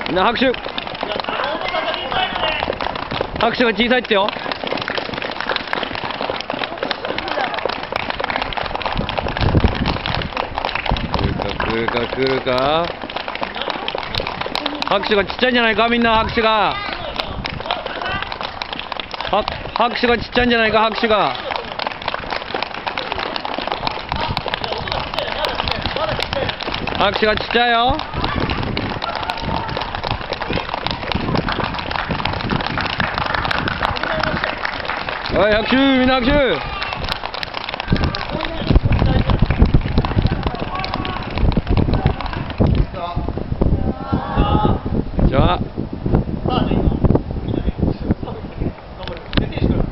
みんな拍手。拍手が小さいってよ。来るか来るか。拍手がちっちゃいんじゃないか、みんな。拍手が拍手がちっちゃいんじゃないか、拍手が。拍手がちっちゃいよ。おい、拍手、みんな拍手。じゃあ。